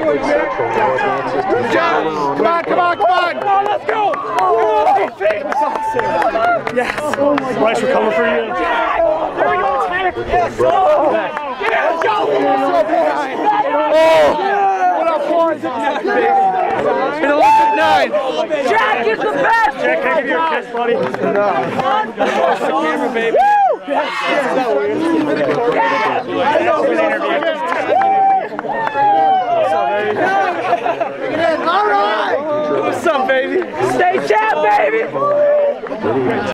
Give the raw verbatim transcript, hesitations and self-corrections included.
Good job. Come on, come on, come on. Come on, let's go. Yes. Bryce, we're coming for you. There we go, Tanner. Yes. Let's go. Oh. What up, boys? An Olympic nine. Jack is the best. Jack, can I give you a kiss, buddy? No. Camera, baby. Yes. All right. What's up, baby? Stay chat, baby.